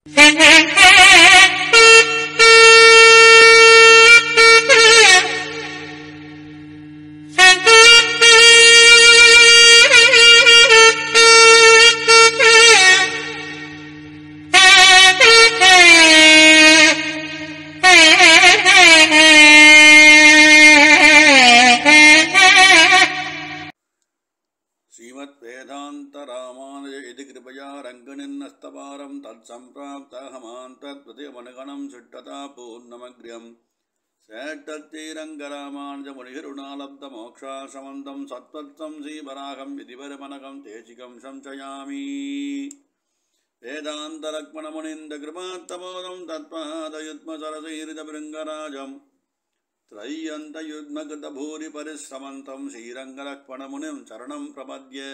रङ्गनिन्नस्तवारं तत्सम्प्राप्तहमान्तद्वतिमनुगणं शिष्टता पूर्णमग्र्यं श्रेष्ठत्तिरङ्गरामानुजमुनिरुणालब्धमोक्षाशमन्तं सत्त्वत्सं श्रीवराहं विधिवरमनकं तेजिकं संशयामि वेदान्तलक्ष्मणमुनीन्द्रकृपात्तबोधं तत्त्वादयुग्मसरसैरितभृङ्गराजं त्रय्यन्तयुग्मकृतभूरिपरिश्रमन्तं श्रीरङ्गलक्ष्मणमुनिं शरणं प्रपद्ये।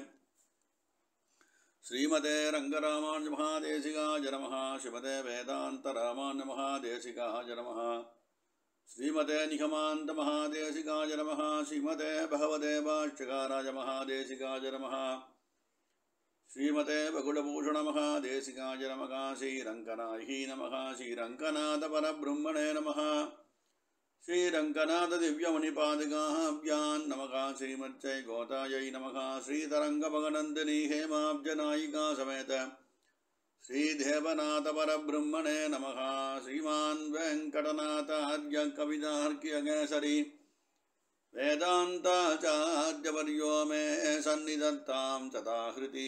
श्रीमते रंगरामानुज महादेशिकाय नमः। श्रीमते वेदांत रामानुज महादेशिकाय नमः। श्रीमते निगमान्त महादेशिकाय नमः। श्रीमते भगवते भाष्यकाराय महादेशिकाय नमः। श्रीमते बकुलभूषण महादेशिकाय नमः। श्रीरङ्गनाथी नमः। श्रीरङ्गनाथ परब्रह्मणे नमः। श्रीरङ्गनाथ दिव्यमणिपादुकाभ्यां नमः। श्रीमच्चै गोतायै नमः। श्रीतरङ्गभगनन्दिनी हेमाब्जनायिका समेत श्रीदेवनाथ परब्रह्मणे नमः। श्रीमान् वेङ्कटनाथार्य कवितार्कियकेसरी वेदान्ताचार्यवर्यो मे सन्निधत्तां तथाहृति।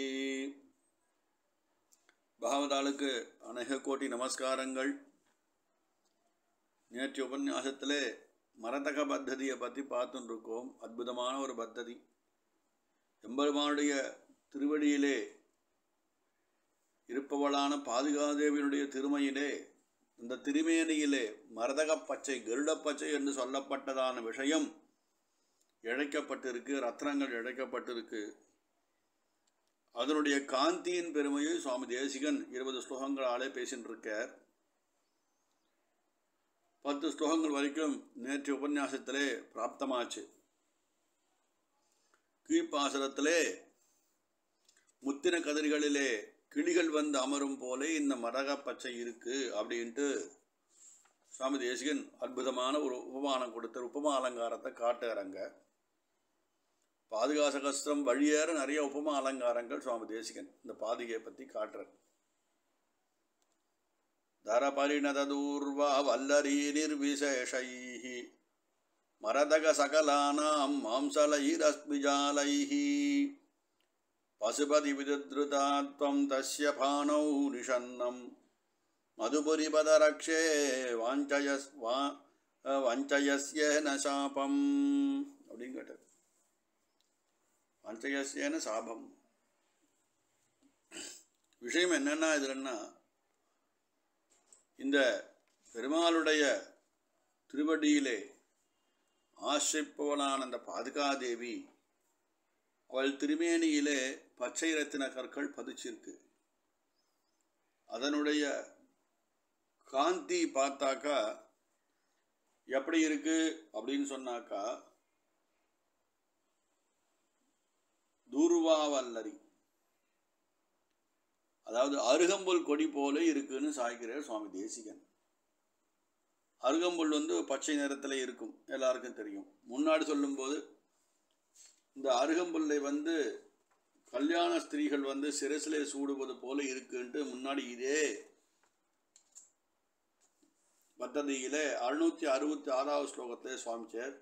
பாகவதாளுக்கு அநேக கோட்டி நமஸ்காரங்கள். நேற்று உபன்யாசத்திலே மரதக பத்ததியை பற்றி பார்த்துட்டு இருக்கோம். அற்புதமான ஒரு பத்ததி. எம்பெருமானுடைய திருவடியிலே இருப்பவளான பாதுகாதேவியினுடைய திருமையிலே இந்த திருமேனியிலே மரதக பச்சை கருட பச்சை என்று சொல்லப்பட்டதான விஷயம் இழைக்கப்பட்டிருக்கு. ரத்னங்கள் இழைக்கப்பட்டிருக்கு. அதனுடைய காந்தியின் பெருமையை சுவாமி தேசிகன் 20 ஸ்லோகங்களாலே பேசிட்டு இருக்கார். 10 ஸ்லோகங்கள் வரைக்கும் நேற்று உபன்யாசத்திலே பிராப்தமாச்சு. கீழ்ப்பாசரத்திலே முத்தின கதிர்களிலே கிளிகள் வந்து அமரும் போலே இந்த மரக பச்சை இருக்கு அப்படின்ட்டு சுவாமி தேசிகன் அற்புதமான ஒரு உபமானம் கொடுத்த உபமா அலங்காரத்தை காட்டுறாங்க. பாதுகா சகஸ்திரம் வழியேற நிறைய உபமா அலங்காரங்கள் சுவாமி தேசிகன் இந்த பாதுகையை பற்றி காட்டுறார். தரபரிணதூர்வா வல்லரி நிர்விசேஷைஹ மரதக சகலானாம் மாம்சலைரஸ்மிஜாலைஹ பசுபதி விதுத்ருதாத்வம் தஸ்ய பானௌ நிஷன்னம் மதுபுரிபதரக்ஷே வாஞ்சயஸ்யேன சாபம் அப்படின்னு கேட்டார். வாஞ்சயஸ்யேன சாபம் விஷயம் என்னன்னா, இதுலன்னா இந்த பெருமாளுடைய திருவடியிலே ஆசிரிப்பவளான அந்த பாதுகாதேவி அவள் திருமேனியிலே பச்சை ரத்தின கற்கள் பதிச்சிருக்கு. அதனுடைய காந்தி பார்த்தாக்கா எப்படி இருக்கு அப்படின்னு சொன்னாக்கா தூர்வாவல்லரி, அதாவது அருகம்புல் கொடி போல இருக்குன்னு சாய்க்கிறார் சுவாமி தேசிகன். அருகம்புல் பச்சை நிறத்தில் இருக்கும், எல்லாருக்கும் தெரியும். முன்னாடி சொல்லும்போது இந்த அருகம்புல்லை கல்யாண ஸ்திரீகள் சிரசிலே சூடுவது போல இருக்குன்ட்டு முன்னாடி இதே பத்ததியிலே 666வது ஸ்லோகத்திலே சுவாமிச்சார்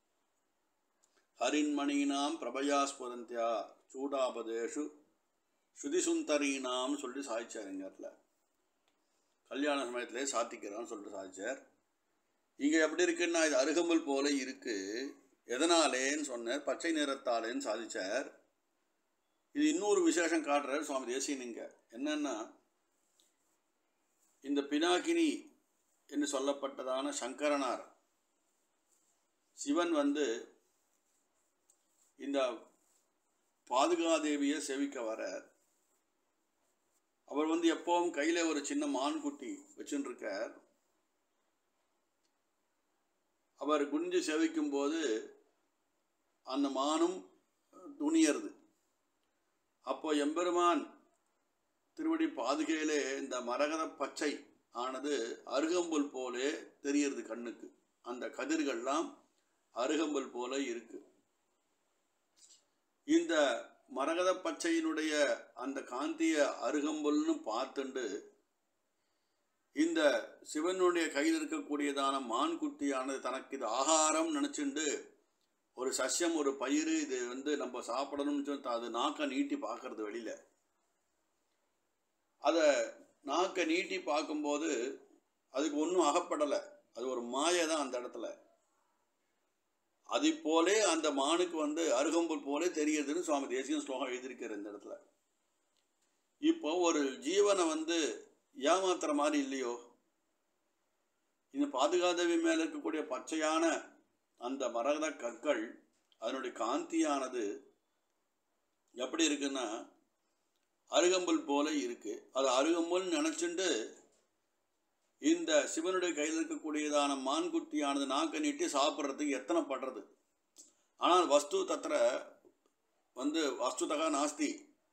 ஹரின்மணீனாம் பிரபயா ஸ்புரந்தியா சூடாபதேஷு ஸ்ருதிசுந்தரீனாம் சொல்லிட்டு சாதிச்சார். எங்கள் இடத்துல கல்யாண சமயத்திலே சாத்திக்கிறான்னு சொல்லிட்டு சாதிச்சார். இங்கே எப்படி இருக்குன்னா இது அருகம்புல் போல இருக்கு. எதனாலேன்னு சொன்னார், பச்சை நிறத்தாலேன்னு சாதிச்சார். இது இன்னொரு விசேஷம் காட்டுறார் சுவாமி தேசிகன். இங்கே என்னன்னா, இந்த பினாக்கினி என்று சொல்லப்பட்டதான சங்கரனார் சிவன் இந்த பாதுகாதேவியை செவிக்க வரார். அவர் எப்பவும் கையில ஒரு சின்ன மான்குட்டி வச்சுருக்கார். அவர் குனிஞ்சு செவிக்கும் போது அந்த மானும் துணியறது. அப்போ எம்பெருமான் திருவடி பாதுகையிலே இந்த மரகத பச்சை ஆனது அருகம்புல் போலே தெரிகிறது கண்ணுக்கு. அந்த கதிர்கள்லாம் அருகம்புல் போல இருக்கு. இந்த மரகத பச்சையினுடைய அந்த காந்திய அருகம்புல்னு பார்த்துண்டு இந்த சிவனுடைய கையில் இருக்கக்கூடியதான மான்குட்டியானது தனக்கு இது ஆகாரம் நினச்சிண்டு ஒரு சஸ்யம் ஒரு பயிர் இது நம்ம சாப்பிடணும்னு சொல்லி அது நாக்கை நீட்டி பார்க்கறது வெளியில். அதை நாக்கை நீட்டி பார்க்கும்போது அதுக்கு ஒன்றும் அகப்படலை, அது ஒரு மாயை தான் அந்த இடத்துல. அது போலே அந்த மானுக்கு அருகம்புல் போலே தெரியுதுன்னு சுவாமி தேசிகன் ஸ்லோகம் எழுதியிருக்கிற இந்த இடத்துல. இப்போ ஒரு ஜீவனை ஏமாத்துற மாதிரி இல்லையோ, இந்த பாதுகாதேவி மேல இருக்கக்கூடிய பச்சையான அந்த மரகத கற்கள் அதனுடைய காந்தியானது எப்படி இருக்குன்னா அருகம்புல் போல இருக்கு. அது அருகம்புல் நினைச்சுண்டு இந்த சிவனுடைய கையில் இருக்கக்கூடியதான மான்குட்டியானது நாக்க நீட்டி சாப்பிட்றதுக்கு எத்தனை படுறது. ஆனால் வஸ்து தத்திர வஸ்துதகா நாஸ்தி.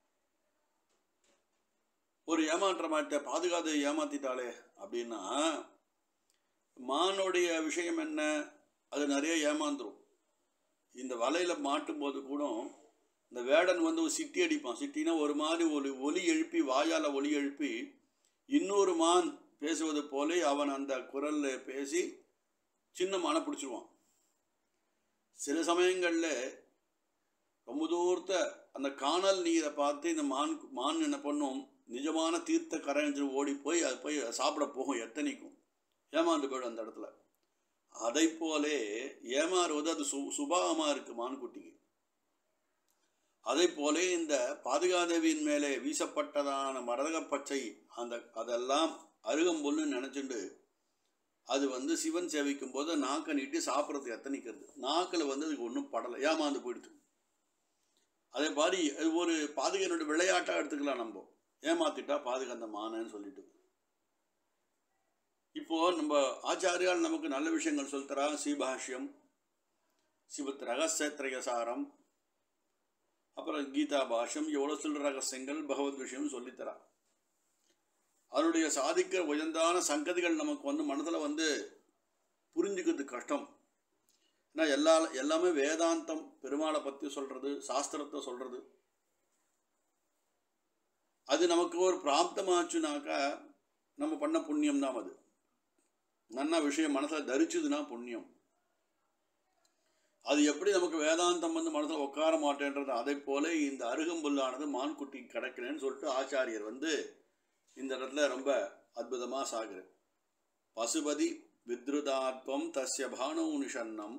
ஒரு ஏமாற்றமாட்ட பாதுகாத்து ஏமாத்திட்டாளே அப்படின்னா மானுடைய விஷயம் என்ன, அது நிறைய ஏமாந்துடும். இந்த வலையில் மாட்டும் போது கூட இந்த வேடன் ஒரு சிட்டி அடிப்பான். சிட்டினா ஒரு மாதிரி ஒலி எழுப்பி, வாயால் ஒலி எழுப்பி இன்னொரு மான் பேசுவது போலே அவன் அந்த குரலில் பேசி சின்ன மானை பிடிச்சிருவான். சில சமயங்களில் ரொம்ப தூரத்தை அந்த காணல் நீரை பார்த்து இந்த மான் என்ன பண்ணும், நிஜமான தீர்த்த கரைஞ்சு ஓடி போய் அது போய் சாப்பிட போகும். எத்தனைக்கும் ஏமாந்து போய்டும் அந்த இடத்துல. அதை போலே ஏமாறுவது அது சுபாவமாக இருக்குது மான்குட்டிக்கு. அதை போலே இந்த பாதுகாதேவியின் மேலே வீசப்பட்டதான மரதக பச்சை அதெல்லாம் அருகம்புல்னு நினச்சிண்டு அது சிவன் சேவிக்கும் போது நாக்கை நீட்டி சாப்பிட்றதுக்கு எத்தனைக்கிறது. நாக்கில் அதுக்கு ஒன்றும் படலை, ஏமாந்து போயிடுது. அதே மாதிரி அது ஒரு பாதுகையினுடைய விளையாட்டாக எடுத்துக்கலாம். நம்ம ஏமாத்திட்டா பாதுகை அந்த மானன்னு சொல்லிட்டு. இப்போது நம்ம ஆச்சாரியால் நமக்கு நல்ல விஷயங்கள் சொல்லித்தரா. ஸ்ரீபாஷ்யம், சிவத் ரகசியத்ரயசாரம், அப்புறம் கீதா பாஷ்யம், எவ்வளோ சொல்கிற ரகசியங்கள் பகவத் விஷயம் சொல்லித்தரா. அதனுடைய சாதிக்க உயர்ந்தான சங்கதிகள் நமக்கு மனதில் புரிஞ்சுக்கிறது கஷ்டம். ஏன்னா எல்லாமே வேதாந்தம், பெருமாளை பற்றி சொல்கிறது, சாஸ்திரத்தை சொல்கிறது. அது நமக்கு ஒரு பிராப்தமாச்சுனாக்கா நம்ம பண்ண புண்ணியம் தான். அது நல்ல விஷயம் மனசில் தரிச்சுதுன்னா புண்ணியம். அது எப்படி நமக்கு வேதாந்தம் மனசில் உட்கார மாட்டேன்றது. அதை போல இந்த அருகம்புல்லானது மான்குட்டி கிடைக்கலன்னு சொல்லிட்டு ஆச்சாரியர் இந்த இடத்துல ரொம்ப அற்புதமாக சாகுற. பசுபதி வித்ருதாத்வம் தஸ்ய பானோ நிஷன்னம்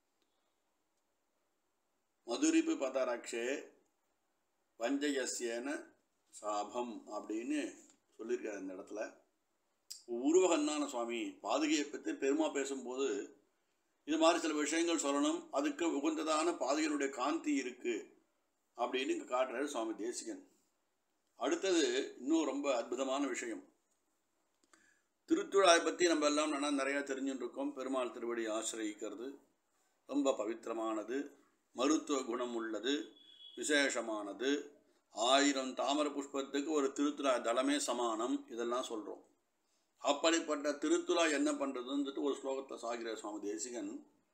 மதுரிப்பு பதரக்ஷே பஞ்சயஸ்யேன சாபம் அப்படின்னு சொல்லியிருக்காரு இந்த இடத்துல. உருவகன்னான சுவாமி பாதுகையை பற்றி பெருமா பேசும்போது இது மாதிரி சில விஷயங்கள் சொல்லணும். அதுக்கு உகந்ததான பாதுகையினுடைய காந்தி இருக்குது அப்படின்னு இங்கே காட்டுறாரு சுவாமி தேசிகன். அடுத்தது இன்னும் ரொம்ப அற்புதமான விஷயம். திருத்துழாயை பற்றி நம்ம எல்லாம் நிறையா தெரிஞ்சுட்டு இருக்கோம். பெருமாள் திருவடி ஆசிரியிக்கிறது ரொம்ப பவித்திரமானது, மருத்துவ குணம் உள்ளது, விசேஷமானது. 1000 தாமரை புஷ்பத்துக்கு ஒரு திருத்துழா தளமே சமானம், இதெல்லாம் சொல்கிறோம். அப்படிப்பட்ட திருத்துழா என்ன பண்ணுறதுன்னு ஒரு ஸ்லோகத்தில் சாகிற சுவாமி தேசிகன்.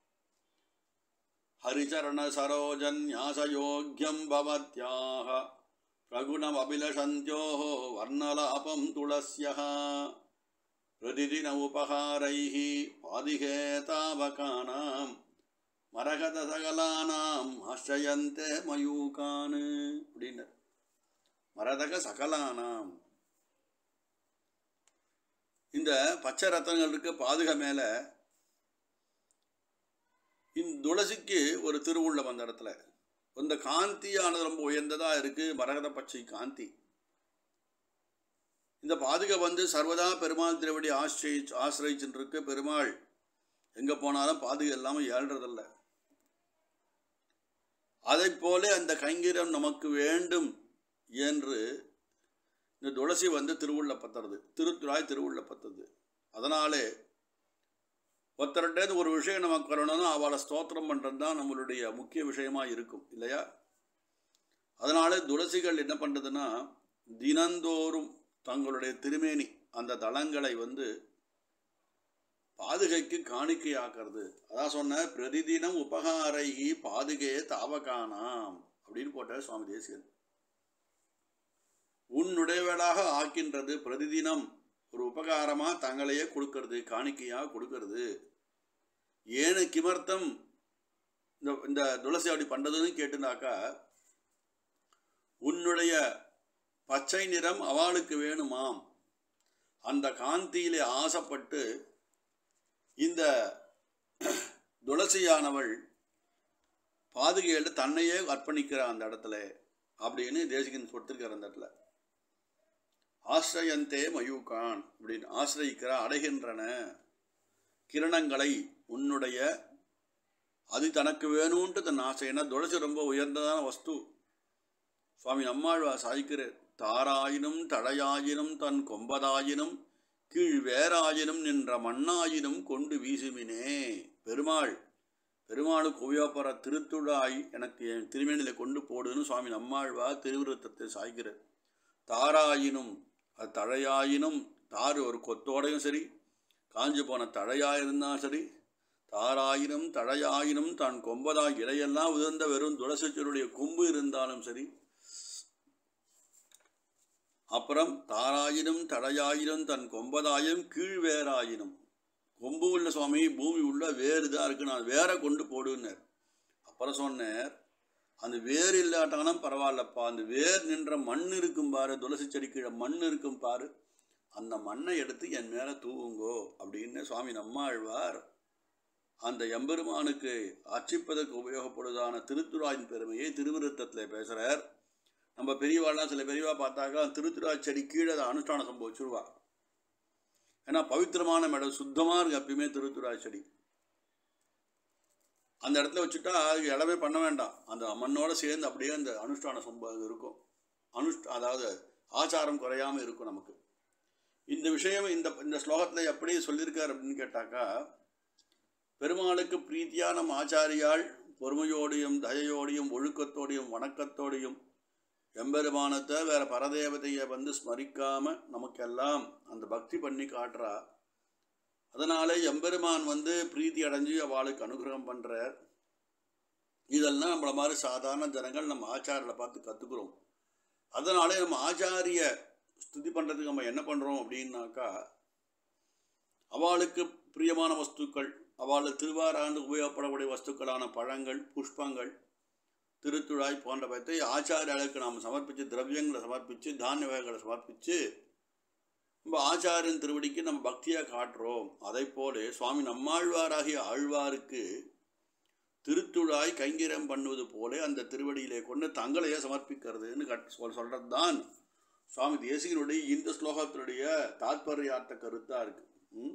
ஹரிச்சரண சரோஜன்யாசயோக்யம் பவத்யாக பிரகுணம் அபிலஷந்த்யோः வர்ணலாபம் துளஸ்யः பிரதிதின உபகாரைः பாதிகே தாவகானாம் மரகத சகலானாம் ஆஸ்ரயந்தே மயூகான் அப்படின்னர். மரதக சகலானாம், இந்த பச்சை ரத்தனங்கள் இருக்க பாதுகை மேலே இந்த துளசிக்கு ஒரு திருவுள்ளம். அந்த இடத்துல இந்த காந்தியானது ரொம்ப உயர்ந்ததாக இருக்குது, மரகத பச்சை காந்தி. இந்த பாதுகை சர்வதா பெருமாள் திருவடி ஆசிரியிச்சுட்டு இருக்கு. பெருமாள் எங்கே போனாலும் பாதுகை இல்லாமல் ஏழ்றதில்ல. அதை போல அந்த கைங்கரியம் நமக்கு வேண்டும் என்று இந்த துளசி திருவுள்ளப்பத்துறது, திருத்துழாய் திருவுள்ளப்பத்தது. அதனாலே ஒருத்தருட்டேருந்து ஒரு விஷயம் நமக்கு வரணும்னா அவளை ஸ்தோத்திரம் பண்ணுறது தான் நம்மளுடைய முக்கிய விஷயமாக இருக்கும் இல்லையா? அதனால துளசிகள் என்ன பண்ணுறதுன்னா தினந்தோறும் தங்களுடைய திருமேனி அந்த தலங்களை பாதுகைக்கு காணிக்கையாக்குறது. அதான் சொன்ன பிரதிதினம் உபகாரைகி பாதுகே தாவகானாம் அப்படின்னு போட்டார் சுவாமி தேசிகன். உன்னுடையவளாக ஆக்கின்றது, பிரதிதினம் ஒரு உபகாரமா தங்களையே கொடுக்கறது, காணிக்கையாக கொடுக்கறது. ஏன்னு கிமர்த்தம் இந்த துளசி அப்படி பண்றதுன்னு கேட்டுனாக்கா, உன்னுடைய பச்சை நிறம் அவளுக்கு வேணுமாம். அந்த காந்தியிலே ஆசைப்பட்டு இந்த துளசியானவள் பாதுகையில தன்னையே அர்ப்பணிக்கிறார் அந்த இடத்துல அப்படின்னு தேசிகன் கொடுத்திருக்கார். அந்த இடத்துல ஆசிரயந்தே மயூகான் அப்படின்னு ஆசிரியிக்கிற அடைகின்றன கிரணங்களை உன்னுடைய, அது தனக்கு வேணும்ன்ட்டு தன் ஆசை. ஏன்னா துளசி ரொம்ப உயர்ந்ததான வஸ்து. சுவாமி நம்மாழ்வார் சாதிக்கிறார், தாராயினும் தழையாயினும் தன் கொம்பதாயினும் கீழ் வேறாயினும் நின்ற மண்ணாயினும் கொண்டு வீசுமினே. பெருமாளுக்கு உபயோகப்படுற திருத்துழாய் எனக்கு என் திருமேனில கொண்டு போடுன்னு சுவாமி நம்மாழ்வார் திருவிருத்தத்தை சாய்கிறார். தாராயினும், அது தழையாயினும், தாறு ஒரு கொத்தோடையும் சரி, காஞ்சு போன தழையாயிருந்தாலும் சரி, தாராயினும் தழையாயினும் தான் கொம்பதாய் இலையெல்லாம் உதிர்ந்த வெறும் துளசிச்சருடைய கொம்பு இருந்தாலும் சரி, அப்புறம் தாராயினும் தழையாயினும் தன் கொம்பதாயும் கீழ் வேறாயினும், கொம்பு உள்ள சுவாமி பூமி உள்ள வேறு தான் இருக்கு, நான் வேற கொண்டு போடுன்னார். அப்புறம் சொன்னார், அந்த வேர் இல்லாட்டாலும் பரவாயில்லப்பா, அந்த வேர் நின்ற மண் இருக்கும் பாரு, துளசி செடி கீழே மண் இருக்கும் பாரு, அந்த மண்ணை எடுத்து என் மேலே தூவுங்கோ அப்படின்னு சுவாமி நம்மாழ்வார் அந்த எம்பெருமானுக்கு அர்ச்சிப்பதற்கு உபயோகப்படுவதான திருத்துழாயின் பெருமையை திருவிருத்தத்தில் பேசுகிறார். நம்ம பெரியவாள்லாம் சில பெரியவா பார்த்தாக்கா திருத்துழாய் செடி கீழே அனுஷ்டான சம்பவம் வச்சுருவா. ஏன்னா பவித்திரமான மேடம் சுத்தமாக இருக்கு எப்பயுமே திருத்துழாய் செடி. அந்த இடத்துல வச்சுட்டா அதுக்கு இடமே பண்ண வேண்டாம், அந்த மண்ணோடு சேர்ந்து அப்படியே அந்த அனுஷ்டான சம்பவம் இருக்கும். அதாவது ஆச்சாரம் குறையாமல் இருக்கும் நமக்கு. இந்த விஷயம் இந்த ஸ்லோகத்தில் எப்படி சொல்லியிருக்கார் அப்படின்னு கேட்டாக்கா, பெருமாளுக்கு பிரீத்தியான ஆச்சாரியால் பொறுமையோடையும் தயையோடையும் ஒழுக்கத்தோடையும் வணக்கத்தோடையும் எம்பெருமானத்தை வேற பரதேவதையை ஸ்மரிக்காம நமக்கெல்லாம் அந்த பக்தி பண்ணி காட்டுறா. அதனால எம்பெருமான் பிரீத்தி அடைஞ்சு அவளுக்கு அனுகிரகம் பண்றார். இதெல்லாம் நம்மள மாதிரி சாதாரண ஜனங்கள் நம்ம ஆச்சாரியை பார்த்து கத்துக்கிறோம். அதனாலே நம்ம ஆச்சாரிய ஸ்துதி பண்றதுக்கு நம்ம என்ன பண்றோம் அப்படின்னாக்கா, அவளுக்கு பிரியமான வஸ்துக்கள், அவளுக்கு திருவாராண்டு உபயோகப்படக்கூடிய வஸ்துக்களான பழங்கள், புஷ்பங்கள், திருத்துழாய் போன்றவற்றை ஆச்சாரியாளுக்கு நாம் சமர்ப்பித்து, திரவியங்களை சமர்ப்பித்து, தானிய வகைகளை சமர்ப்பித்து நம்ம ஆச்சாரியன் திருவடிக்கு நம்ம பக்தியாக காட்டுறோம். அதை போல சுவாமி நம்மாழ்வாராகிய ஆழ்வாருக்கு திருத்துழாய் கைங்கரியம் பண்ணுவது போல அந்த திருவடியிலே கொண்டு தங்களையே சமர்ப்பிக்கிறதுன்னு சொல்றது தான் சுவாமி தேசிகனுடைய இந்த ஸ்லோகத்தினுடைய தாத்பர்யார்த்த கருத்தா இருக்கு.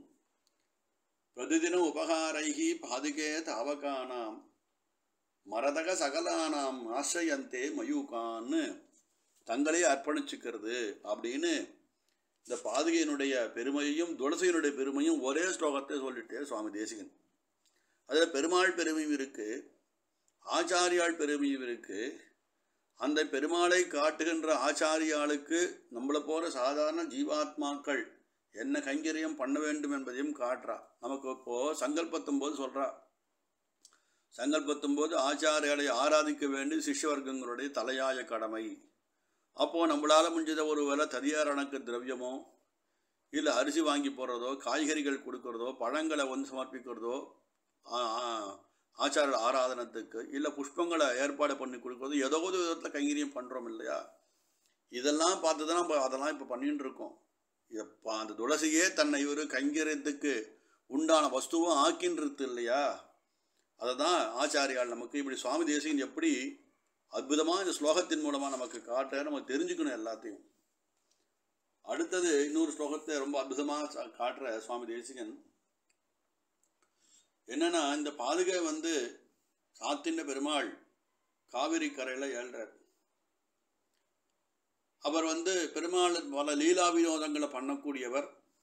பிரதிதினம் உபகாரைகி பாதுகே தாவகானாம் மரதக சகலானாம் ஆசிரயந்தே மயூகான்னு தங்களே அர்ப்பணிச்சுக்கிறது அப்படின்னு இந்த பாதுகையினுடைய பெருமையையும் துளசியினுடைய பெருமையும் ஒரே ஸ்லோகத்தை சொல்லிட்டே சுவாமி தேசிகன். அதில் பெருமாள் பெருமையும் இருக்கு, ஆச்சாரியாள் பெருமையும் இருக்கு. அந்த பெருமாளை காட்டுகின்ற ஆச்சாரியாளுக்கு நம்மளை போல சாதாரண ஜீவாத்மாக்கள் என்ன கைங்கரியம் பண்ண வேண்டும் என்பதையும் காட்டுறா. நமக்கு இப்போ சங்கல்பத்தும் போது சொல்றா, சங்கல்பத்தும் போது ஆச்சாரியாலை ஆராதிக்க வேண்டிய சிஷ்யவர்க்கங்களுடைய தலையாய கடமை. அப்போ நம்மளால முடிஞ்சத ஒரு வேளை ததியாரணக்கு திரவியமோ இல்லை அரிசி வாங்கி போடுறதோ, காய்கறிகள் கொடுக்கறதோ, பழங்களை சமர்ப்பிக்கிறதோ ஆச்சார ஆராதனத்துக்கு, இல்லை புஷ்பங்களை ஏற்பாடு பண்ணி கொடுக்கறது, ஏதோ ஒரு விதத்தில் கைங்கரியம் பண்ணுறோம் இல்லையா. இதெல்லாம் பார்த்து தான் நம்ம அதெல்லாம் இப்போ பண்ணிட்டு இருக்கோம். இப்போ அந்த துளசியே தன்னை ஒரு கைங்கரியத்துக்கு உண்டான வஸ்துவும் ஆக்கின்றது இல்லையா. அதை தான் ஆச்சாரியால் நமக்கு இப்படி சுவாமி தேசிகன் எப்படி அற்புதமாக இந்த ஸ்லோகத்தின் மூலமாக நமக்கு காட்ட நம்ம தெரிஞ்சுக்கணும் எல்லாத்தையும். அடுத்தது இன்னொரு ஸ்லோகத்தை ரொம்ப அற்புதமாக காட்டுற சுவாமி தேசிகன் என்னன்னா, இந்த பாதுகை சாத்தின பெருமாள் காவிரி கரையில் ஏழ்றார். அவர் பெருமாள் பல லீலா வினோதங்களை பண்ணக்கூடியவர்.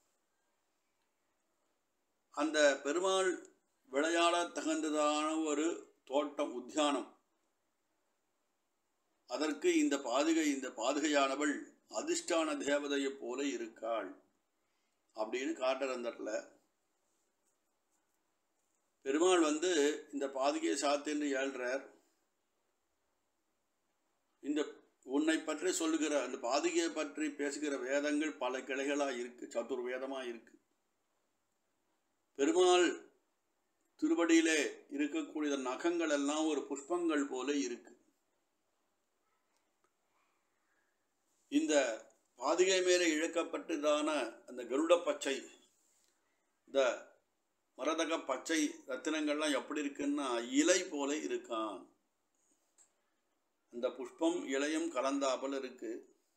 அந்த பெருமாள் விளையாட தகுந்ததான ஒரு தோட்டம், உத்தியானம், அதற்கு இந்த பாதுகையானவள் அதிஷ்டான தேவதையை போல இருக்காள் அப்படின்னு காட்டுற அந்த இடத்துல பெருமாள் வந்து இந்த பாதுகையை சாத்தின்னு ஏழ்றார். இந்த உன்னை பற்றி சொல்லுகிற அந்த பாதுகையை பற்றி பேசுகிற வேதங்கள் பல கிளைகளா இருக்கு, சதுர்வேதமா இருக்கு. பெருமாள் திருவடியிலே இருக்கக்கூடிய நகங்கள் எல்லாம் ஒரு புஷ்பங்கள் போல இருக்கு. இந்த பாதுகை மேலே இழக்கப்பட்டதான அந்த கருட பச்சை, இந்த மரதக பச்சை ரத்தினங்கள்லாம் எப்படி இருக்குன்னா இலை போல இருக்கான். அந்த புஷ்பம் இலையும் கலந்தாப்பல் இருக்கு.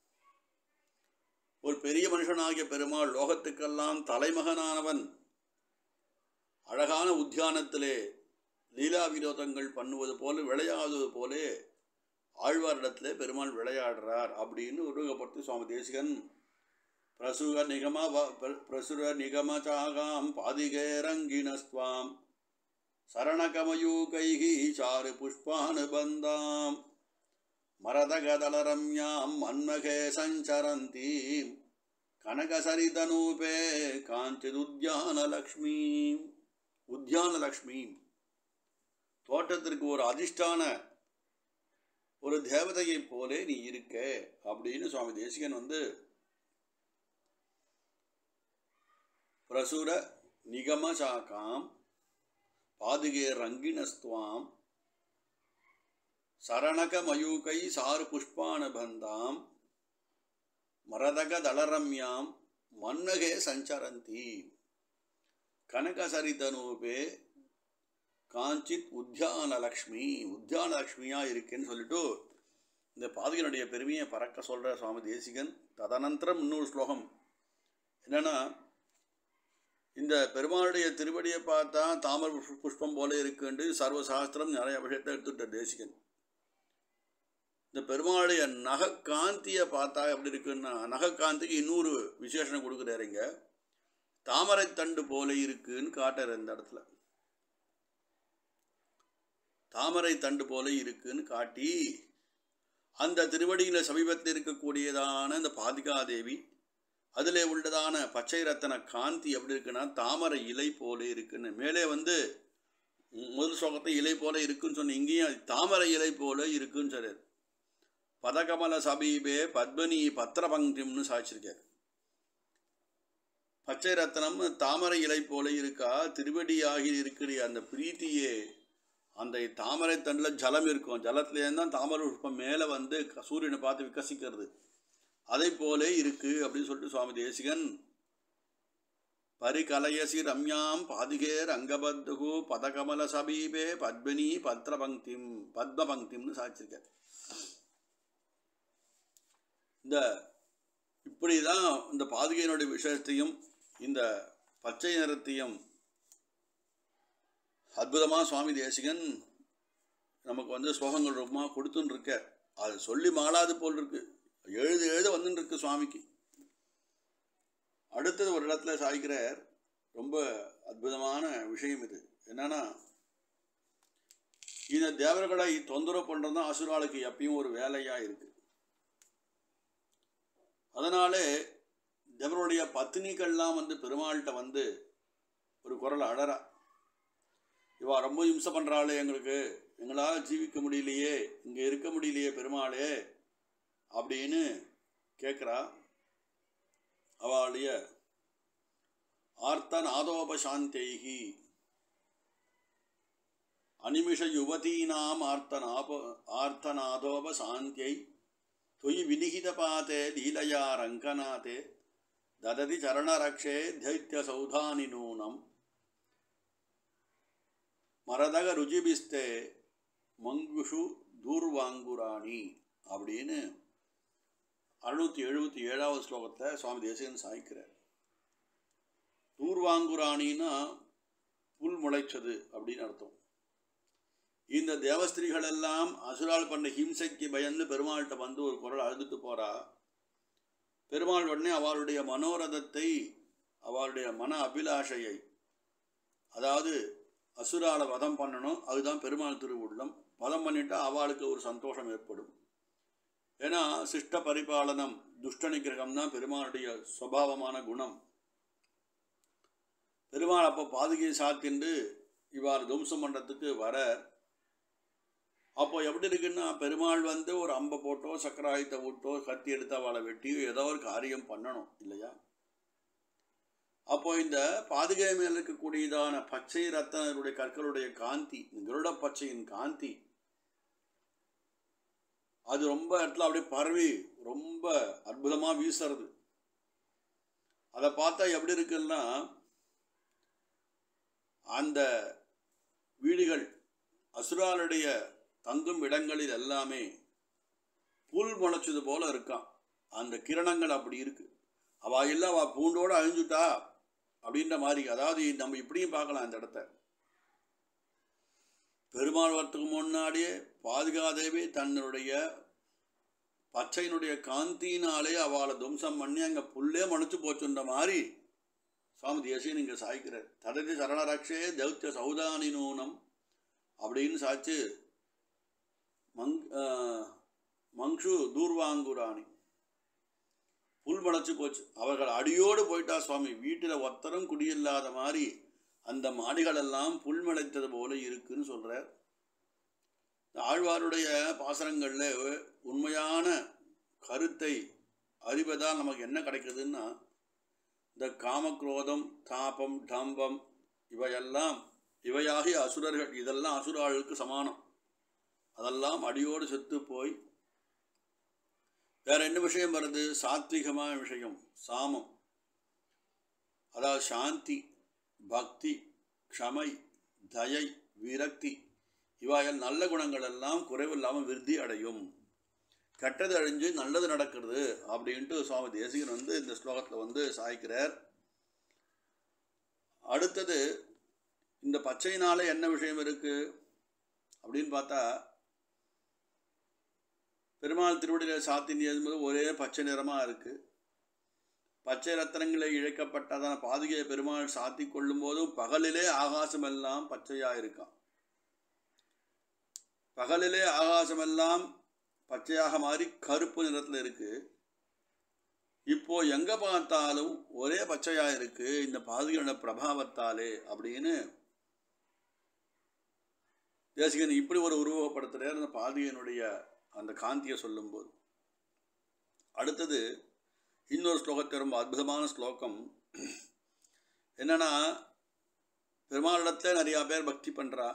ஒரு பெரிய மனுஷனாகிய பெருமாள் லோகத்துக்கெல்லாம் தலைமகனானவன் அழகான உத்தியானத்திலே லீலா வினோதங்கள் பண்ணுவது போல விளையாடுவது போலே ஆழ்வாரிடத்திலே பெருமாள் விளையாடுறார் அப்படின்னு உருவகப்படுத்தி சுவாமி தேசிகன் பிரசுர நிகமச்சாகாம் பாதிகேரங்கிணஸ்வாம் சரணகமயூகைகி சாரு புஷ்பானுபந்தாம் மரதகதலரம்யாம் மன்மகே சஞ்சரந்தீம் கனகசரிதனூபே காஞ்சிதுத்யானலக்ஷ்மீம். உத்யானலக்ஷ்மீம் தோட்டத்திற்கு ஒரு அதிஷ்டான ஒரு தேவதையை போலே நீ இருக்க அப்படின்னு சுவாமி தேசிகன் வந்து பிரசுர நிகமசாகாம் பாதுகே ரங்கிணஸ்துவாம் சரணக மயூகை சாரு புஷ்பானுபந்தாம் மரதக தளரம்யாம் மன்மகே சஞ்சரந்தி கனகசரிதனூபே காஞ்சித் உத்யானலக்ஷ்மி. உத்யானலக்ஷ்மியா இருக்குன்னு சொல்லிட்டு இந்த பாதுகையினுடைய பெருமையை பறக்க சொல்ற சுவாமி தேசிகன். ததனந்தரம் இன்னொரு ஸ்லோகம் என்னன்னா, இந்த பெருமாளுடைய திருவடியை பார்த்தா தாமர புஷ்பம் போல இருக்குன்னு சர்வசாஸ்திரம் நிறைய விஷயத்தை எடுத்துட்ட தேசிகன். இந்த பெருமாளுடைய நகக்காந்தியை பார்த்தா எப்படி இருக்குன்னா, நகக்காந்திக்கு இன்னொரு விசேஷனம் கொடுக்குறாருங்க. தாமரை தண்டு போல இருக்குன்னு காட்டுற இந்த இடத்துல. தாமரை தண்டு போல இருக்குன்னு காட்டி அந்த திருவடியில் சமீபத்தில் இருக்கக்கூடியதான இந்த பாதுகாதேவி அதில் உள்ளதான பச்சை ரத்தன காந்தி எப்படி இருக்குன்னா தாமரை இலை போல இருக்குன்னு. மேலே வந்து முதல் ஸ்லோகத்தை இலை போல இருக்குன்னு சொன்ன, இங்கேயும் தாமரை இலை போல இருக்குன்னு சொல்றார். பதகமல சபீபே பத்மனி பத்திர பங்கிம்னு சாய்ச்சிருக்கார். பச்சை ரத்தனம் தாமரை இலை போல இருக்கா. திருவடியாகி இருக்கிற அந்த பிரீத்தியே அந்த தாமரை தண்டில் ஜலம் இருக்கும், ஜலத்துலேருந்து தான் தாமரை புஷ்பம் மேலே வந்து சூரியனை பார்த்து விகசிக்கிறது, அதை போலே இருக்கு அப்படின்னு சொல்லிட்டு சுவாமி தேசிகன் பரிகலயசி ரம்யாம் பாதுகேர் அங்கபத்து பதகமல சபீபே பத்மினி பத்மபங்கிம்னு சாய்ச்சிருக்கார். இந்த இப்படிதான் இந்த பாதுகையினுடைய விஷயத்தையும் இந்த பச்சை நிறத்தையும் அற்புதமாக சுவாமி தேசிகன் நமக்கு வந்து ஸ்லோகங்கள் ரூபமாக கொடுத்துன்னு இருக்க. அது சொல்லி மாளாது போல் இருக்கு, எழுத வந்துன்னு இருக்கு சுவாமிக்கு. அடுத்தது ஒரு இடத்துல சாய்க்கிறார். ரொம்ப அற்புதமான விஷயம் இது. என்னன்னா, இந்த தேவர்களை தொந்தரவு பண்ணுறது தான் அசுராளுக்கு எப்பயும் ஒரு வேலையாக இருக்கு. அதனாலே தேவருடைய பத்தினிகள்லாம் வந்து பெருமாள்கிட்ட வந்து ஒரு குரல் அழறா, இவா ரொம்ப இம்சை பண்ணுறாளே, எங்களால் ஜீவிக்க முடியலையே, இங்கே இருக்க முடியலையே பெருமாளே அப்படின்னு கேட்குறா. அவளுடைய ஆர்த்தநாதோபசாந்தைகி அனிமிஷ யுவதீனாம் ஆர்த்தநாதோபசாந்தியை தொயி வினிகித பாதே லீலையா ரங்கநாதே தததி சரணரக்ஷே தைத்திய சௌதானி நூனம் மரதக ருஜிபிஸ்தே மங்குஷு தூர்வாங்குராணி அப்படின்னு 677வது ஸ்லோகத்தை சுவாமி தேசிகன் சாய்க்கிறார். தூர்வாங்குராணின்னா புல் முளைச்சது அப்படின்னு அர்த்தம். இந்த தேவஸ்திரீகள் எல்லாம் அசுரால் பண்ண ஹிம்சைக்கு பயந்து பெருமாள்கிட்ட வந்து ஒரு குரல் அழுதுட்டு போறா. பெருமாள் உடனே அவளுடைய மனோரதத்தை, அவளுடைய மன அபிலாஷையை, அதாவது அசுரால வதம் பண்ணணும், அதுதான் பெருமாள் திருவுள்ளம். வதம் பண்ணிட்டா அவளுக்கு ஒரு சந்தோஷம் ஏற்படும். ஏன்னா சிஷ்ட பரிபாலனம் துஷ்ட நிகிரகம் தான் பெருமாளுடைய சுபாவமான குணம். பெருமாள் அப்போ பாதுகை சாத்தின்று இவ்வாறு துவம்சம் பண்ணுறதுக்கு வர, அப்போ எப்படி இருக்குன்னா பெருமாள் வந்து ஒரு அம்பை போட்டோ சக்கராயுத்தை விட்டோ கத்தி எடுத்து அவளை வெட்டியோ ஏதோ ஒரு காரியம் பண்ணணும் இல்லையா? அப்போ இந்த பாதுகை மேல் இருக்கக்கூடியதான பச்சை ரத்தனருடைய கற்களுடைய காந்தி, கருட பச்சையின் காந்தி, அது ரொம்ப இடத்துல அப்படியே பரவி ரொம்ப அற்புதமாக வீசுறது. அதை பார்த்தா எப்படி இருக்குன்னா அந்த வீடுகள் அசுராளுடைய தங்கும் இடங்களில் எல்லாமே புல் முளைச்சது போல இருக்கான். அந்த கிரணங்கள் அப்படி இருக்கு. அவ இல்லை அவ பூண்டோடு அழிஞ்சுட்டா அப்படின்ற மாதிரி. அதாவது நம்ம இப்படியும் பார்க்கலாம் அந்த இடத்த. பெருமாள் வரத்துக்கு முன்னாடியே பாதுகாதேவி தன்னுடைய பச்சையினுடைய காந்தியினாலே அவளை துவம்சம் பண்ணி அங்கே புல்லே மனுச்சு போச்சுன்ற மாதிரி சுவாமி தேசியன் இங்கே சாய்க்கிறார். தடதி சரணரக்ஷே தௌத்திய சௌதானி நூனம் அப்படின்னு சாய்ச்சு மங்ஷு தூர்வாங்குராணி புல் முளைச்சு போச்சு. அவர்கள் அடியோடு போயிட்டா சுவாமி. வீட்டில் ஒத்தரும் குடியில்லாத மாதிரி அந்த மாடிகளெல்லாம் புல் முளைத்தது போல இருக்குன்னு சொல்கிறார். ஆழ்வாருடைய பாசனங்களில் உண்மையான கருத்தை அறிவதால் நமக்கு என்ன கிடைக்குதுன்னா, இந்த காமக்ரோதம் தாபம் டம்பம் இவையாகிய அசுரர்கள், இதெல்லாம் அசுராளுக்கு சமானம். அதெல்லாம் அடியோடு செத்து போய் வேற என்ன விஷயம் வருது? சாத்விகமான விஷயம், சாமம், அதாவது சாந்தி, பக்தி, க்ஷமை, தயை, விரக்தி, இவைகள் நல்ல குணங்கள் எல்லாம் குறைவில்லாமல் விருத்தி அடையும். கெட்டது அழிஞ்சு நல்லது நடக்கிறது அப்படின்ட்டு சுவாமி தேசிகன் வந்து இந்த ஸ்லோகத்தில் வந்து சாய்க்கிறார். அடுத்தது இந்த பச்சையினால என்ன விஷயம் இருக்கு அப்படின்னு பார்த்தா, பெருமாள் திருவடியில் சாத்தின் என்பது ஒரே பச்சை நிறமாக இருக்கு. பச்சை ரத்தனங்களை இழைக்கப்பட்டதான பாதுகையை பெருமாள் சாத்தி கொள்ளும் போதும் பகலிலே ஆகாசமெல்லாம் பச்சையாக இருக்கான். பகலிலே ஆகாசமெல்லாம் பச்சையாக மாறி கருப்பு நிறத்தில் இருக்கு. இப்போ எங்க பார்த்தாலும் ஒரே பச்சையாக இருக்கு இந்த பாதுகையோட பிரபாவத்தாலே அப்படின்னு தேசிகன் இப்படி ஒரு உருவகப்படுத்துறார் அந்த பாதுகையினுடைய அந்த காந்தியை சொல்லும்போது. அடுத்தது இன்னொரு ஸ்லோகத்தை, ரொம்ப அற்புதமான ஸ்லோகம். என்னன்னா, பெருமாளிடத்துல நிறையா பேர் பக்தி பண்ணுறா.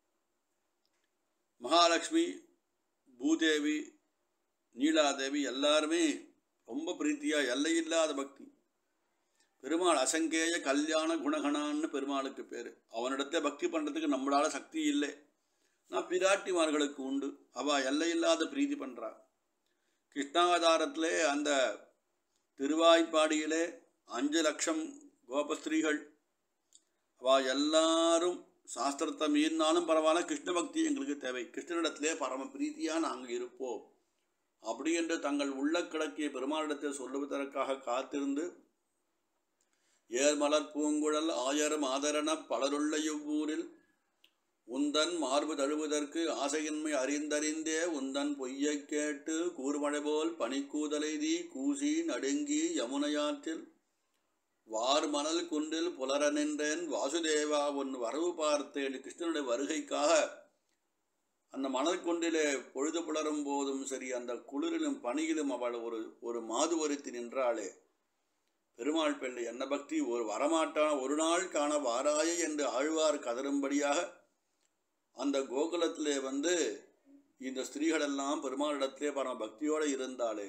மகாலட்சுமி, பூதேவி, நீலாதேவி எல்லாருமே ரொம்ப பிரீத்தியாக எல்லையில்லாத பக்தி. பெருமாள் அசங்கேய கல்யாண குணகணான்னு பெருமாளுக்கு பேர். அவனிடத்தை பக்தி பண்ணுறதுக்கு நம்மளால சக்தி இல்லை. நான் பிராட்டிமார்களுக்கு உண்டு. அவள் எல்லையில்லாத பிரீதி பண்ணுறா. கிருஷ்ணாவதாரத்திலே அந்த திருவாய்ப்பாடியிலே 5 லட்சம் கோபஸ்திரீகள், அவள் எல்லாரும் சாஸ்திரத்தை மீறினாலும் பரவாயில்ல, கிருஷ்ண பக்தி எங்களுக்கு தேவை, கிருஷ்ணனிடத்திலே பரம பிரீத்தியாக நாங்கள் இருப்போம் அப்படி என்று தங்கள் உள்ள கிடக்கிய பெருமாளிடத்தை சொல்லுவதற்காக காத்திருந்து, ஏர்மலர் பூங்குழல் ஆயரும் ஆதரண பலருள்ள இவ்வூரில் உந்தன் மார்பு தழுவதற்கு ஆசையின்மை அறிந்தறிந்தே உந்தன் பொய்யை கேட்டு கூர்மழை போல் பனிக்கூதலைதி கூசி நடுங்கி யமுனையாற்றில் வார் மணல் குன்றில் புலர நின்றேன் வாசுதேவா உன் வரவு பார்த்தேன். கிருஷ்ணனுடைய வருகைக்காக அந்த மணல் குன்றிலே பொழுது புலரும் போதும் சரி, அந்த குளிரிலும் பனியிலும் அவள் ஒரு மாதுவரித்து நின்றாளே. பெருமாள் பெண்ணை என்ன பக்தி, ஒரு வரமாட்டான ஒரு நாள் காண வாராயே என்று ஆழ்வார் கதரும்படியாக அந்த கோகுலத்திலே வந்து இந்த ஸ்திரீகளெல்லாம் பெருமாளிடத்திலே பரம பக்தியோடு இருந்தாளே.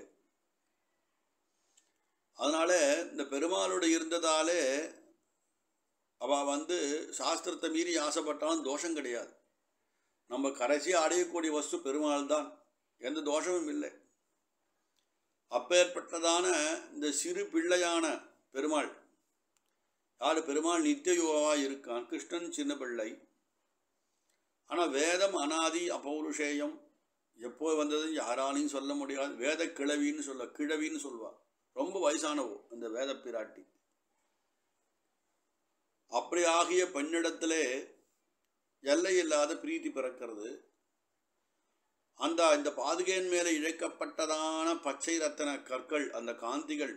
அதனால இந்த பெருமாளோடு இருந்ததாலே அவள் வந்து சாஸ்திரத்தை மீறி ஆசைப்பட்டாலும் தோஷம் கிடையாது. நம்ம கடைசியாக அடையக்கூடிய வஸ்து பெருமாள் தான், எந்த தோஷமும் இல்லை. அப்பேற்பட்டதான இந்த சிறு பிள்ளையான பெருமாள், யார் பெருமாள் நித்திய யுவாவாக இருக்கான், கிருஷ்ணன் சின்ன பிள்ளை. ஆனால் வேதம் அனாதி அபௌருஷேயம், எப்போ வந்தது யாராலையும் சொல்ல முடியாது. வேத கிழவின்னு சொல்வாள். ரொம்ப வயசானவோ அந்த வேத பிராட்டி. அப்படி ஆகிய பெண்ணிடத்திலே எல்லை இல்லாத பிரீத்தி பிறக்கிறது. இந்த பாதுகையின் மேலே இழைக்கப்பட்டதான பச்சை ரத்தன கற்கள், அந்த காந்திகள்,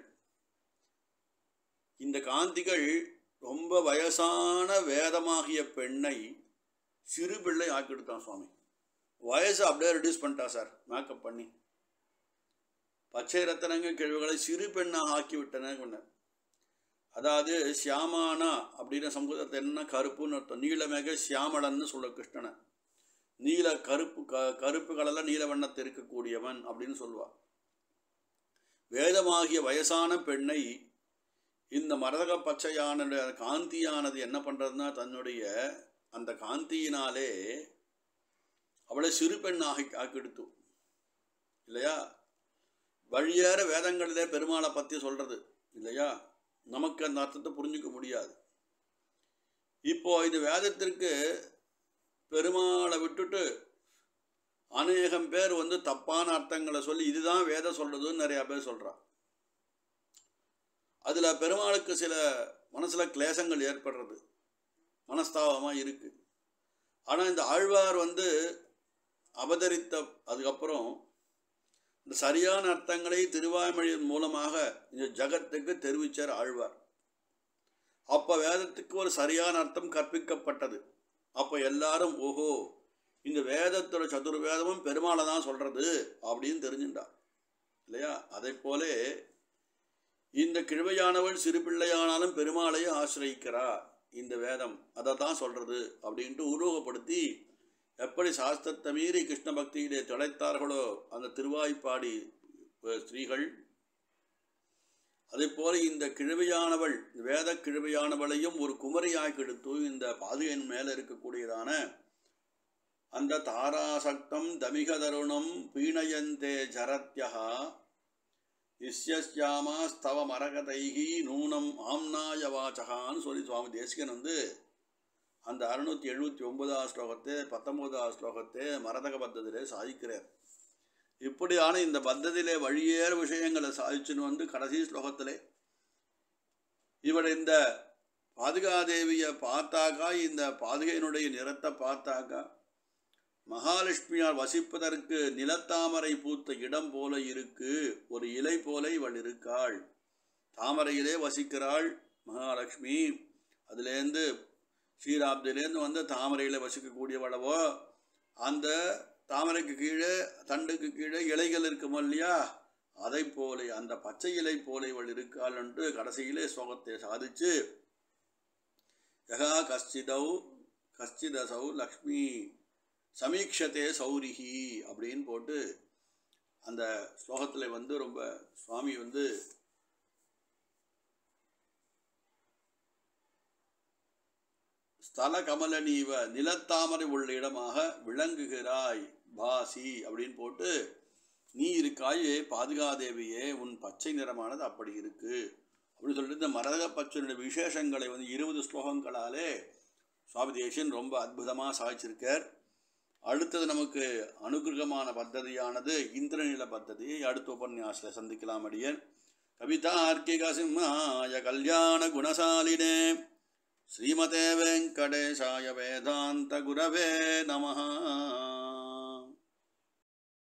இந்த காந்திகள் ரொம்ப வயசான வேதமாகிய பெண்ணை சிறு பிள்ளை ஆக்கிடுத்தான் சுவாமி. வயசை அப்படியே ரெடியூஸ் பண்ணிட்டா சார், மேக்கப் பண்ணி. பச்சை ரத்தனங்க கிழவுகளை சிறு பெண்ணாக ஆக்கி விட்டன கொண்டார். அதாவது சியாமானா அப்படின்னு சமுதாயத்தை என்ன கருப்புன்னு அர்த்தம். நீலமேக சியாமலன்னு சொல்ல கிருஷ்ணனை. நீல கருப்பு கலரில் நீல வண்ணத்தை இருக்கக்கூடியவன் அப்படின்னு சொல்லுவாள். வேதமாகிய வயசான பெண்ணை இந்த மரதக பச்சையான காந்தியானது என்ன பண்ணுறதுன்னா, தன்னுடைய அந்த காந்தியினாலே அவளை சிறு பெண் ஆக்கிடுத்து இல்லையா. வழியேற வேதங்களிலே பெருமாளை பற்றி சொல்கிறது இல்லையா, நமக்கு அந்த அர்த்தத்தை புரிஞ்சிக்க முடியாது. இப்போ இது வேதத்திற்கு பெருமாளை விட்டுட்டு அநேகம் பேர் தப்பான அர்த்தங்களை சொல்லி இதுதான் வேதம் சொல்றதுன்னு நிறைய பேர் சொல்றா. அதுல பெருமாளுக்கு சில மனசுல கிளேசங்கள் ஏற்படுறது, மனஸ்தாபமா இருக்கு. ஆனா இந்த ஆழ்வார் அவதரித்த அதுக்கப்புறம் இந்த சரியான அர்த்தங்களை திருவாய்மொழியின் மூலமாக இந்த ஜகத்துக்கு தெரிவிச்சார் ஆழ்வார். அப்ப வேதத்துக்கு ஒரு சரியான அர்த்தம் கற்பிக்கப்பட்டது. அப்போ எல்லாரும் ஓஹோ, இந்த வேதத்தோட சதுர்வேதமும் பெருமாளை தான் சொல்றது அப்படின்னு தெரிஞ்சுட்டார் இல்லையா. அதை போல இந்த கிழவையானவள் சிறு பிள்ளையானாலும் பெருமாளையும் ஆசிரியிக்கிறா, இந்த வேதம் அதை தான் சொல்றது அப்படின்ட்டு உருவகப்படுத்தி எப்படி சாஸ்திரத்தை மீறி கிருஷ்ண பக்தியிலே திளைத்தார்களோ அந்த திருவாய்ப்பாடி ஸ்திரீகள், அதே போல இந்த கிழவியானவள், வேத கிழவியானவளையும் ஒரு குமரியாக்கி எடுத்து இந்த பாதுகையின் மேலே இருக்கக்கூடியதான அந்த தாராசக்தம் தமிக தருணம் பீணயந்தே ஜரத்யஹா இஸ்யஸ்யாமா ஸ்தவ மரகதைகி நூனம் ஆம்னாய வாச்சகான்னு சொல்லி சுவாமி தேசிகன் அந்த 679 ஸ்லோகத்தை 19 ஸ்லோகத்தை மரதக பத்தத்திலே சாதிக்கிறார். இப்படியான இந்த பத்தத்திலே வழியேற விஷயங்களை சாதிச்சுன்னு கடைசி ஸ்லோகத்திலே இவர் இந்த பாதுகாதேவியை பார்த்தாக்கா, இந்த பாதுகையினுடைய நிறத்தை பார்த்தாக்கா மகாலட்சுமியால் வசிப்பதற்கு நிலத்தாமரை பூத்த இடம் போல இருக்கு, ஒரு இலை போல இவள் இருக்காள். தாமரையிலே வசிக்கிறாள் மகாலட்சுமி. அதுலேருந்து ஸ்ரீராப்திலேருந்து தாமரையில் வசிக்கக்கூடியவளவோ, அந்த தாமரைக்கு கீழே தண்டுக்கு கீழே இலைகள் இருக்குமோ இல்லையா, அதை போல அந்த பச்சை இலை போல இவள் இருக்காள் என்று கடைசியிலே ஸ்லோகத்தை சாதிச்சு யகா கஷ்டிதசௌ லக்ஷ்மி சமீக்ஷத்தே சௌரிஹி அப்படின்னு போட்டு அந்த ஸ்லோகத்தில் ரொம்ப சுவாமி ஸ்தல கமலனீவ நிலத்தாமரை உள்ள இடமாக விளங்குகிறாய் பாசி அப்படின்னு போட்டு, நீ இருக்காயே பாதுகாதேவியே, உன் பச்சை நிறமானது அப்படி இருக்கு அப்படின்னு சொல்லிட்டு இந்த மரதக பச்சையுடைய விசேஷங்களை 20 ஸ்லோகங்களாலே சுவாமி தேசிகன் ரொம்ப அற்புதமாக சாதிச்சிருக்கார். அடுத்தது நமக்கு அனுகிரகமான பத்ததியானது இந்திரநில பத்ததியை அடுத்த உபன்யாசத்தில் சந்திக்கலாம். அடியேன் கவிதார்க்கிக சிம்ஹாய கல்யாண குணசாலினே ஸ்ரீமதே வெங்கடேசாய வேதாந்த குரவே நமஹ.